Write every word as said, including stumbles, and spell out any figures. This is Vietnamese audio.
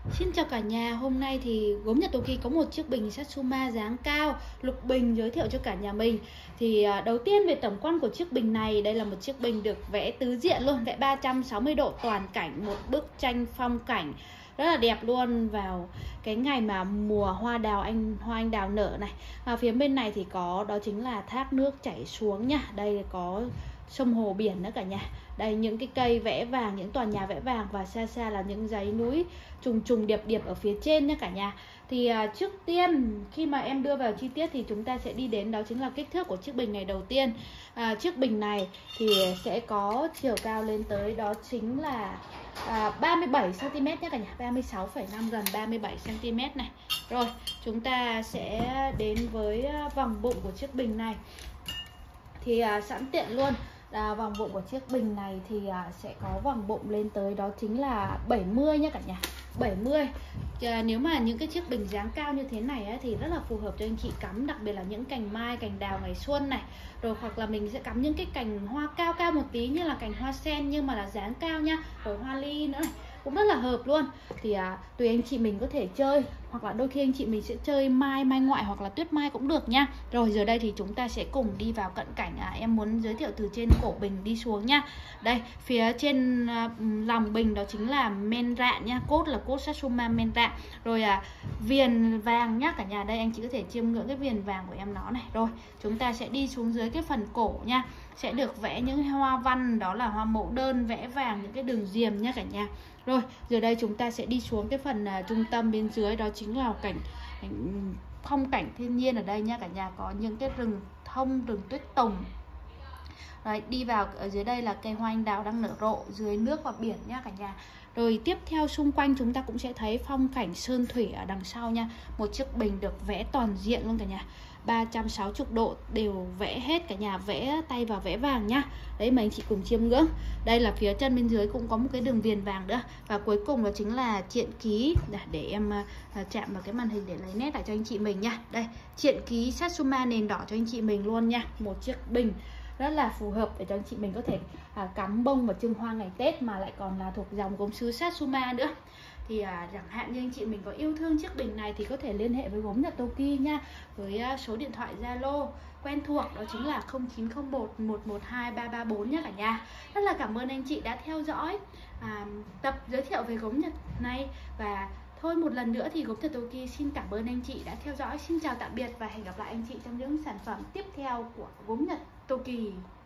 Xin chào cả nhà, hôm nay thì gốm Nhật Toki có một chiếc bình Satsuma dáng cao, lục bình giới thiệu cho cả nhà mình. Thì à, đầu tiên về tổng quan của chiếc bình này, đây là một chiếc bình được vẽ tứ diện luôn, vẽ ba trăm sáu mươi độ toàn cảnh, một bức tranh phong cảnh rất là đẹp luôn vào cái ngày mà mùa hoa đào anh hoa anh đào nở này. Và phía bên này thì có đó chính là thác nước chảy xuống nha. Đây có sông hồ biển nữa cả nhà. Đây những cái cây vẽ vàng, những tòa nhà vẽ vàng và xa xa là những dãy núi trùng trùng điệp điệp ở phía trên nha cả nhà. Thì à, trước tiên khi mà em đưa vào chi tiết thì chúng ta sẽ đi đến đó chính là kích thước của chiếc bình này đầu tiên. À, chiếc bình này thì sẽ có chiều cao lên tới đó chính là à, ba mươi bảy xăng ti mét nhé cả nhà, ba mươi sáu phẩy năm gần ba mươi bảy xăng ti mét này. Rồi chúng ta sẽ đến với vòng bụng của chiếc bình này. Thì à, sẵn tiện luôn, à, vòng bụng của chiếc bình này thì à, sẽ có vòng bụng lên tới đó chính là bảy mươi nha cả nhà, bảy mươi. À, nếu mà những cái chiếc bình dáng cao như thế này á, thì rất là phù hợp cho anh chị cắm, đặc biệt là những cành mai, cành đào ngày xuân này, rồi hoặc là mình sẽ cắm những cái cành hoa cao cao một tí như là cành hoa sen nhưng mà là dáng cao nha, rồi hoa ly nữa này cũng rất là hợp luôn. Thì à, tùy anh chị mình có thể chơi, hoặc là đôi khi anh chị mình sẽ chơi mai mai ngoại hoặc là tuyết mai cũng được nha. Rồi giờ đây thì chúng ta sẽ cùng đi vào cận cảnh. à, em muốn giới thiệu từ trên cổ bình đi xuống nha. Đây phía trên à, lòng bình đó chính là men rạn nha, cốt là cốt Satsuma men rạn. Rồi à, viền vàng nhá cả nhà, đây anh chị có thể chiêm ngưỡng cái viền vàng của em nó này. Rồi chúng ta sẽ đi xuống dưới cái phần cổ nha, sẽ được vẽ những hoa văn, đó là hoa mẫu đơn vẽ vàng, những cái đường diềm nha cả nhà. Rồi giờ đây chúng ta sẽ đi xuống cái phần uh, trung tâm bên dưới, đó chính là cảnh phong cảnh thiên nhiên ở đây nha cả nhà, có những cái rừng thông, rừng tuyết tùng. Rồi đi vào ở dưới đây là cây hoa anh đào đang nở rộ dưới nước và biển nha cả nhà. Rồi tiếp theo xung quanh chúng ta cũng sẽ thấy phong cảnh sơn thủy ở đằng sau nha. Một chiếc bình được vẽ toàn diện luôn cả nhà, ba trăm sáu mươi độ đều vẽ hết cả nhà, vẽ tay vào vẽ vàng nhá. Đấy mà anh chị cùng chiêm ngưỡng. Đây là phía chân bên dưới cũng có một cái đường viền vàng nữa. Và cuối cùng đó chính là truyện ký, để em uh, chạm vào cái màn hình để lấy nét lại cho anh chị mình nha. Đây, truyện ký Satsuma nền đỏ cho anh chị mình luôn nha. Một chiếc bình rất là phù hợp để cho anh chị mình có thể à, cắm bông và trưng hoa ngày Tết, mà lại còn là thuộc dòng gốm sứ Satsuma nữa. Thì à, chẳng hạn như anh chị mình có yêu thương chiếc bình này thì có thể liên hệ với gốm Nhật Toki nha, với à, số điện thoại Zalo quen thuộc đó chính là không chín không một một một hai ba ba bốn nha cả nhà. Rất là cảm ơn anh chị đã theo dõi à, tập giới thiệu về gốm Nhật này. Và thôi một lần nữa thì gốm Nhật Toki xin cảm ơn anh chị đã theo dõi. Xin chào tạm biệt và hẹn gặp lại anh chị trong những sản phẩm tiếp theo của gốm Nhật Toki.